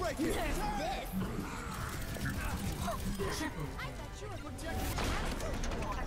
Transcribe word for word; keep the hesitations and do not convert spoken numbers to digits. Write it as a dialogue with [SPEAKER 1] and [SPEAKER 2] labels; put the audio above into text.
[SPEAKER 1] break it!
[SPEAKER 2] There's this!
[SPEAKER 1] Triple.
[SPEAKER 2] I thought you were protecting